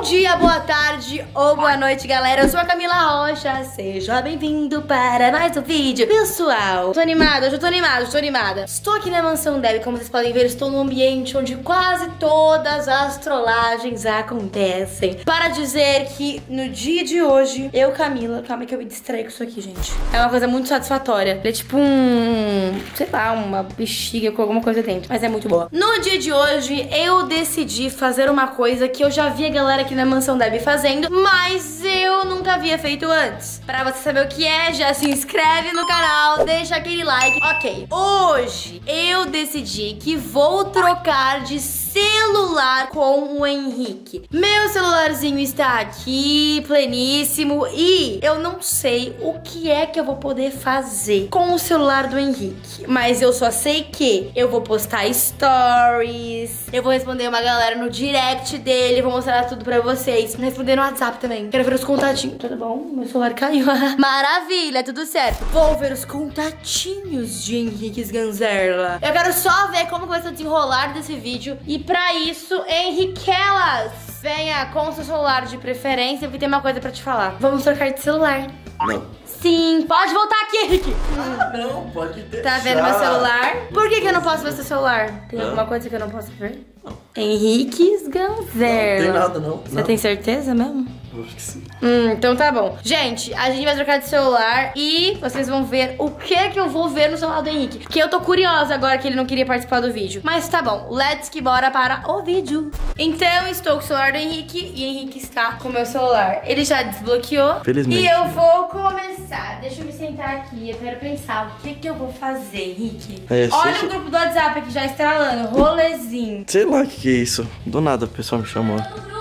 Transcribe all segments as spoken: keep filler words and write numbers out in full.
dia, boa tarde ou boa noite, galera. Eu sou a Camila Rocha. Seja bem-vindo para mais um vídeo. Pessoal, tô animada, hoje eu tô animada, hoje eu tô animada. Estou aqui na Mansão Debbie, como vocês podem ver, estou num ambiente onde quase todas as trollagens acontecem. Para dizer que no dia de hoje, eu, Camila... Calma que eu me distraí com isso aqui, gente. É uma coisa muito satisfatória. Ele é tipo um... sei lá, uma bexiga com alguma coisa dentro. Mas é muito boa. No dia de hoje, eu decidi fazer uma coisa que eu já vi a galera aqui na Mansão Debbie fazendo, mas eu nunca havia feito antes. Pra você saber o que é, já se inscreve no canal, deixa aquele like. Ok, hoje eu decidi que vou trocar de celular com o Henrique. Meu celularzinho está aqui, pleníssimo, e eu não sei o que é que eu vou poder fazer com o celular do Henrique, mas eu só sei que eu vou postar stories, eu vou responder uma galera no direct dele, vou mostrar tudo pra vocês, vou responder no WhatsApp também. Quero ver os contatinhos. Tudo bom? Meu celular caiu. Maravilha, tudo certo. Vou ver os contatinhos de Henrique Sganzerla. Eu quero só ver como vai ser o desenrolar desse vídeo. E pra isso, Henriquelas, venha com o seu celular de preferência, porque tem uma coisa pra te falar. Vamos trocar de celular. Não. Sim, pode voltar aqui, Henrique. Ah, não, pode deixar. Tá vendo meu celular? Por que que eu não posso ver seu celular? Tem Hã? alguma coisa que eu não posso ver? Não. Henrique Sganzerla. Não tem nada, não. Você não. tem certeza mesmo? Acho que sim. Hum, então tá bom. Gente, a gente vai trocar de celular e vocês vão ver o que que eu vou ver no celular do Henrique. Porque eu tô curiosa agora que ele não queria participar do vídeo. Mas tá bom, let's que bora para o vídeo. Então, estou com o celular do Henrique e o Henrique está com o meu celular. Ele já desbloqueou. Felizmente. E eu vou começar. Deixa eu me sentar aqui, eu quero pensar o que que eu vou fazer, Henrique. É, Olha se- o grupo do WhatsApp aqui já estralando, rolezinho. Sei lá o que, que é isso. Do nada o pessoal me chamou.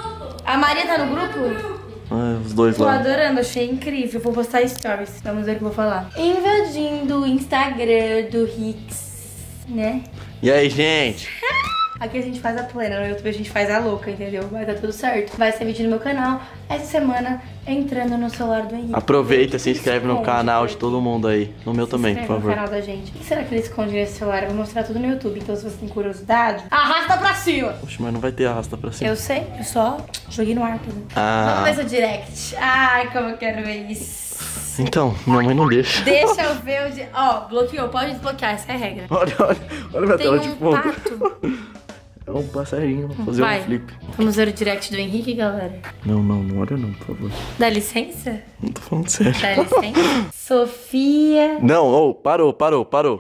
A Maria tá no grupo? Ah, os dois Tô lá. adorando, achei incrível. Vou postar stories. Vamos ver o que eu vou falar. Invadindo o Instagram do Hicks, né? E aí, gente? Aqui a gente faz a plena, no YouTube a gente faz a louca, entendeu? Vai dar tudo certo. Vai ser vídeo no meu canal essa semana, entrando no celular do Henrique. Aproveita, se inscreve no Esconde, canal né? de todo mundo aí. No meu Se também, inscreve por no favor. canal da gente. O que será que ele esconde nesse celular? Eu vou mostrar tudo no YouTube, então se você tem curiosidade, arrasta pra cima! Oxe, mas não vai ter arrasta pra cima. Eu sei, eu só joguei no ar tudo. Ah. Vamos ver seu direct. Ai, como eu quero ver isso. Então, minha mãe não deixa. Deixa eu ver o de... Ó, bloqueou, pode desbloquear, essa é a regra. Olha, olha, olha minha Tem tela de um fundo. pato. É um passarinho, vou fazer Vai. um flip. Vamos ver o direct do Henrique, galera. Não, não, não olha não, por favor. Dá licença? Não tô falando sério. Dá licença? Sofia... Não, ô, parou, parou, parou.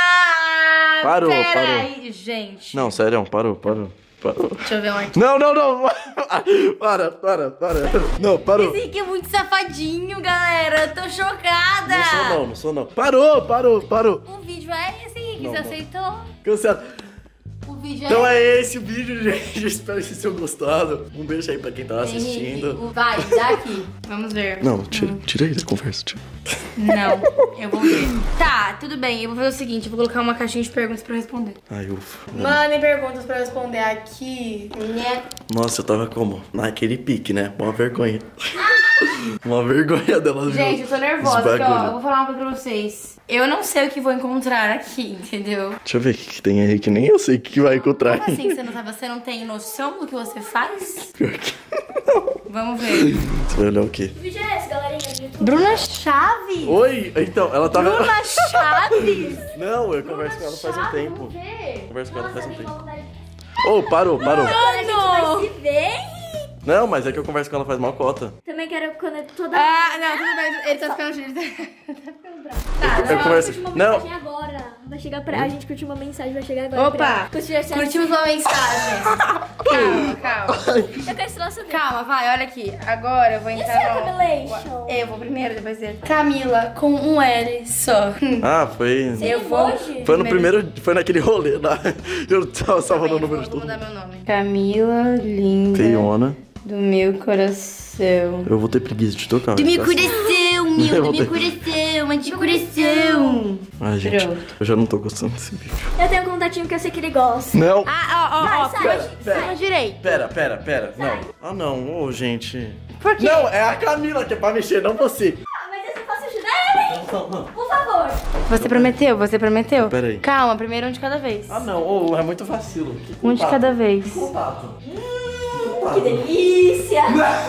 Ah, Parou, peraí, gente. Não, sério, parou, parou, parou. Deixa eu ver um aqui. Não, não, não. Para, para, para. Não, parou. Esse Henrique é muito safadinho, galera. Eu tô chocada. Não sou não, não sou não. Parou, parou, parou. O vídeo é esse, Henrique. Não, Você não. aceitou? Cancela. O vídeo Então é é esse o vídeo, gente. Espero que vocês tenham gostado. Um beijo aí pra quem tá Henrique. assistindo. O- Vai, dá aqui. Vamos ver. Não, tira, tira aí da conversa, tira. Não, eu vou ver. Tá, tudo bem. Eu vou fazer o seguinte, eu vou colocar uma caixinha de perguntas pra eu responder. Ai, ufa. Mandem perguntas pra eu responder aqui, né? Nossa, eu tava como? Naquele pique, né? Uma vergonha. Uma vergonha dela. Gente, eu tô nervosa, Os porque, ó, eu bagulho. vou falar uma coisa pra vocês. Eu não sei o que vou encontrar aqui, entendeu? Deixa eu ver o que, que tem aí, que nem eu sei o que, que vai encontrar. Como assim você não sabe? Você não tem noção do que você faz? Pior que... Vamos ver. Você vai olhar o quê? Que vídeo é esse, galerinha do YouTube? Bruna Chaves! Oi! Então, ela tava... Bruna Chaves! Não, eu converso com ela faz um tempo. ver. Converso com ela faz um Nossa, tempo. vontade. Ô, parou, parou. Agora a gente vai Mano! se ver. Não, mas é que eu converso com ela faz mal cota. Também quero quando toda... Ah, não, tudo bem. Ele tá ficando... Ele tá ficando bravo. Tá, Eu não. converso... Curte uma Não, mensagem agora. Vai chegar pra... A gente curtiu uma mensagem, vai chegar agora. Opa! pra- Curtiu essa- Curtimos uma mensagem. Calma, calma. Eu quero esse nosso Calma, vai, olha aqui. Agora eu vou Esse entrar é no... o Camelation. Eu vou primeiro, depois ele. Camila, com um L só. ah, foi... Eu vou... Hoje? Foi no primeiro... Foi naquele rolê lá. Eu tava salvando o Eu número de vou todo mudar mundo. meu nome. Camila, linda Feiona. do meu coração. Eu vou ter preguiça de tocar. Do meu tá? coração, meu, Eu do vou meu ter- coração, anti-coração. Ai, gente, Pronto. eu já não tô gostando desse vídeo. Eu tenho um contatinho que eu sei que ele gosta. Não! Ah, ó, ó, ó, Sai, pera, sai, pera. sai. direito. Pera, pera, pera. Não. Ah, não. Ô, gente. Por quê? Não, é a Camila que é pra mexer, não você. Ah, mas eu posso ajudar ele? Não, não. Por favor. Você prometeu, você prometeu? Pera aí. Calma, primeiro um de cada vez. Ah, não. Ô, é muito vacilo. Que Um de contato? cada vez. Que contato? Que delícia!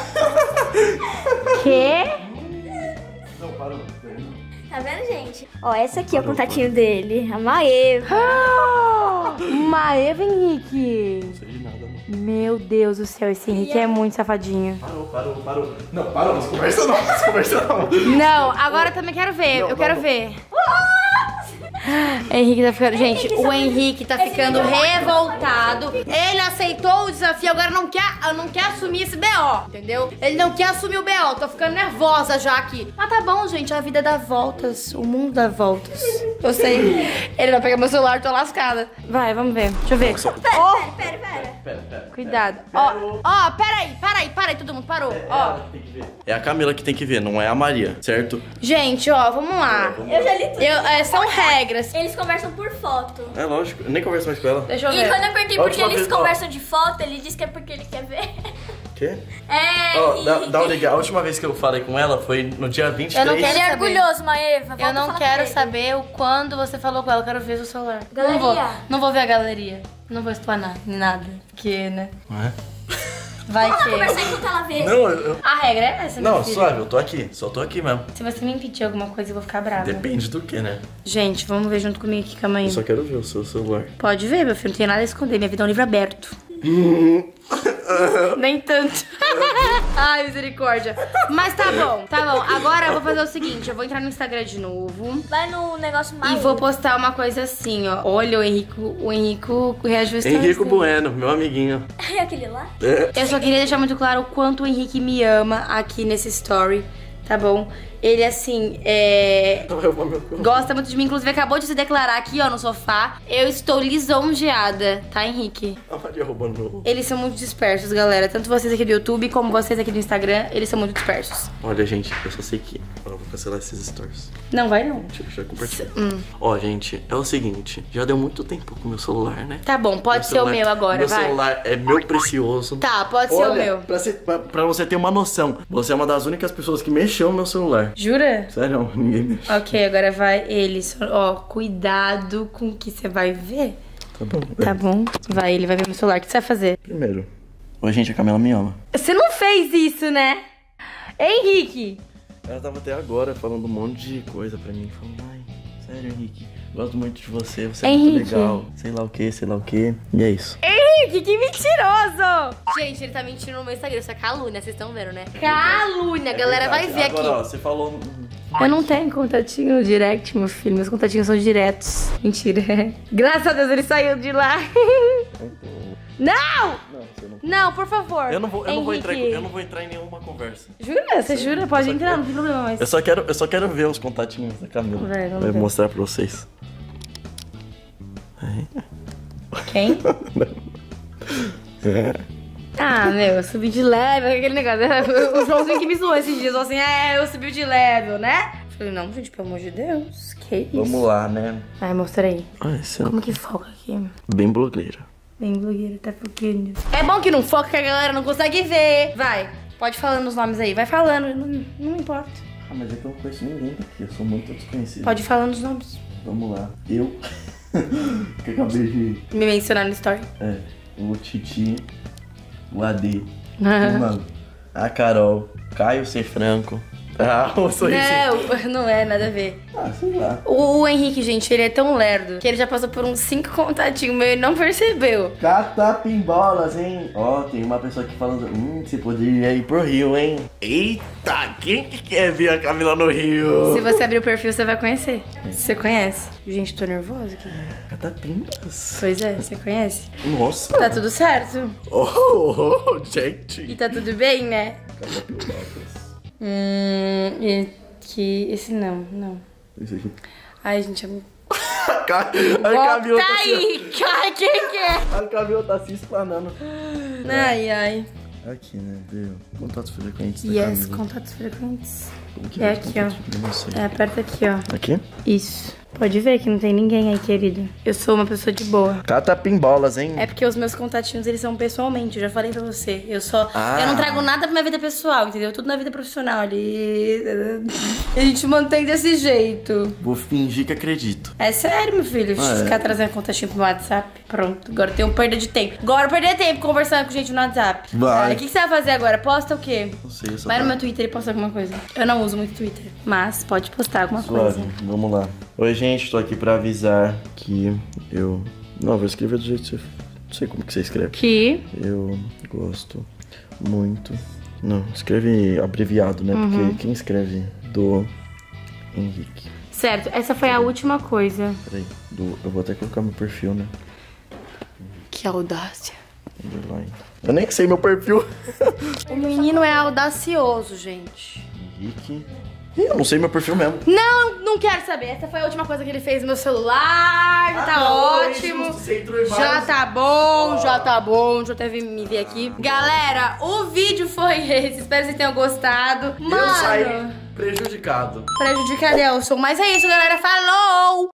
Quê? Não, parou. Tá vendo, gente? Ó, essa aqui é o contatinho dele. A Maeva. Ah, Maeva, Henrique. Não sei de nada, não. Meu Deus do céu, esse Henrique é muito safadinho. Parou, parou, parou. Não, parou, não se conversa não, não se conversa não. Não, agora eu também quero ver, Não, eu não, quero não. ver. Henrique tá ficando... Gente, o Henrique tá ficando revoltado. Ele aceitou o desafio, agora não quer, não quer assumir esse B O, entendeu? Ele não quer assumir o B O, tô ficando nervosa já aqui. Mas tá bom, gente, a vida dá voltas, o mundo dá voltas. Eu sei. Ele vai pegar meu celular, tô lascada. Vai, vamos ver, deixa eu ver. Ó, Pera, pera, pera. Pera, pera. cuidado. Ó, ó, peraí, peraí, peraí, todo mundo parou. Ó, É a Camila que tem que ver, não é a Maria, certo? gente, ó, vamos lá. Eu já li tudo. Eu, é, são regras. Eles conversam por foto. É lógico, eu nem converso mais com ela. Deixa eu E ver. quando eu perguntei A por que última eles vez- ó. conversam de foto, ele disse que é porque ele quer ver. Quê? É. Ó, dá, e- dá uma liga. A última vez que eu falei com ela foi no dia vinte e três. Eu não quero Ele é saber. orgulhoso, Maeva. Volta Eu a não falar quero com ele. saber o quando você falou com ela, eu quero ver o seu celular. Galeria. Não vou, não vou ver a galeria. Não vou explanar, nem nada. Porque, né? Não é? Vai Vamos lá que... conversar enquanto ela vê. Não, eu... eu- A regra é essa, meu Não, filho. suave, eu tô aqui. Só tô aqui mesmo. Se você me impedir alguma coisa, eu vou ficar brava. Depende do que, né? Gente, vamos ver junto comigo aqui, calma aí. Eu só quero ver o seu celular. Pode ver, meu filho, não tem nada a esconder. Minha vida é um livro aberto. Nem tanto. Ai, misericórdia. Mas tá bom, tá bom. Agora eu vou fazer o seguinte, eu vou entrar no Instagram de novo. Vai no negócio E mais. vou postar uma coisa assim, ó. Olha, o Henrico, o Henrico reagiu Henrico Bueno, meu amiguinho. É aquele lá? É. Eu só queria deixar muito claro o quanto o Henrique me ama aqui nesse story, tá bom? Ele, assim, é... gosta muito de mim, inclusive acabou de se declarar aqui, ó, no sofá. Eu estou lisonjeada, tá, Henrique? A Maria roubando meu... Eles são muito dispersos, galera. Tanto vocês aqui do YouTube como vocês aqui do Instagram, eles são muito dispersos. Olha, gente, eu só sei que... Eu vou cancelar esses stories. Não vai, não. Deixa eu já compartilhar. Hum. Ó, gente, é o seguinte. Já deu muito tempo com o meu celular, né? Tá bom, pode ser celular- o meu agora, meu vai. celular é meu precioso. Tá, pode ser Olha, o meu. Pra, ser- pra- pra você ter uma noção, você é uma das únicas pessoas que mexeu no meu celular. Jura? Sério, ninguém mexe. Ok, agora vai ele. Só- Ó, cuidado com o que você vai ver. Tá bom. Tá bom? Vai, ele vai ver meu celular. O que você vai fazer? Primeiro. Oi, gente, a Camila me ama. Você não fez isso, né? Henrique! Ela tava até agora falando um monte de coisa pra mim. Falando, ai, sério, Henrique, gosto muito de você, você é Henrique. muito legal. Sei lá o que, sei lá o que. E é isso. Henrique, que mentiroso! Gente, ele tá mentindo no meu Instagram. Isso é calúnia, vocês estão vendo, né? Calúnia, a galera vai ver Agora, ó, aqui. você falou... Eu não tenho contatinho no direct, meu filho. Meus contatinhos são diretos. Mentira. Graças a Deus ele saiu de lá. Não! Não, você não... Não, por favor. Eu não vou, eu não vou entrar, em- Henrique. eu não vou entrar em nenhuma conversa. Jura? Você jura? Pode só entrar, quero- não tem problema, mas... Eu só quero, eu só quero ver os contatinhos da Camila. Vai, vamos Vai ver. mostrar pra vocês. Quem? Ah, meu, eu subi de level, aquele negócio. O Joãozinho que me zoou esses dias, falou assim, é, eu subi de level, né? Eu falei, não, gente, pelo amor de Deus, que isso? Vamos lá, né? Vai, mostra aí. Ah, esse é Como que foca aqui? bem blogueira. Bem blogueira, tá focando. É bom que não foca, que a galera não consegue ver. Vai, pode falando os nomes aí, vai falando, não, não importa. Ah, mas é que eu não conheço ninguém daqui, eu sou muito desconhecido. Pode ir falando os nomes. Vamos lá. Eu, que acabei de... Me mencionar no story. É, o Titi, o A D, o Mano, a Carol, Caio C. Franco. Ah, o sorriso. Não, não é, nada a ver. Ah, sei lá. O, o Henrique, gente, ele é tão lerdo que ele já passou por uns cinco contatinhos meus e não percebeu. Catapimbolas, hein? Ó, tem uma pessoa aqui falando, hum, você poderia ir pro Rio, hein? Eita, quem que quer ver a Camila no Rio? Se você abrir o perfil, você vai conhecer. Você conhece? Gente, tô nervosa aqui. Catapimbas. Pois é, você conhece? Nossa. Tá tudo certo? Oh, oh, oh, E gente. tá tudo bem, né? Catapimbolas. Hum, e que... Esse não, não. Isso aqui. Ai, gente, eu... A Ca- a Camila Volta tá se... aí! Ai, quem que é? A Camila tá se explanando. Ai, ai. Aqui, né? Viu? Contatos frequentes da Yes, Camila. contatos frequentes. Como que É é aqui, ó. Eu não sei. É, aperta aqui, ó. Aqui? Isso. Pode ver que não tem ninguém aí, querido. Eu sou uma pessoa de boa. Cata pimbolas, hein? É porque os meus contatinhos, eles são pessoalmente. Eu já falei pra você. Eu só... Ah. Eu não trago nada pra minha vida pessoal, entendeu? Tudo na vida profissional ali. A gente mantém desse jeito. Vou fingir que acredito. É sério, meu filho. Ah, é. Ficar trazendo contatinho pro meu WhatsApp. Pronto. Agora tem um perda de tempo. Agora perder tempo conversando com gente no WhatsApp. Vai. O que, que você vai fazer agora? Posta o quê? Não sei, eu só Vai no tá- meu Twitter e posta alguma coisa. Eu não uso muito Twitter. Mas pode postar alguma Suave, coisa. vamos lá. Oi, gente, tô aqui pra avisar que eu... Não, vou escrever do jeito que você... Não sei como que você escreve. Que... Eu gosto muito... Não, escreve abreviado, né? Uhum. Porque quem escreve do Henrique... Certo, essa foi a última coisa. Peraí, do... eu vou até colocar meu perfil, né? Que audácia. Underline. Eu nem sei meu perfil. O menino é audacioso, gente. Henrique... Ih, eu não sei meu perfil mesmo. Não, não quero saber. Essa foi a última coisa que ele fez no meu celular. Já tá Ah, não, ótimo. isso, você entrou em Já vários- tá bom, já tá bom. Deixa eu até vir- me ver aqui. Galera, o vídeo foi esse. Espero que vocês tenham gostado. Mano, Eu saí prejudicado. prejudicado, Elson. Mas é isso, galera. Falou!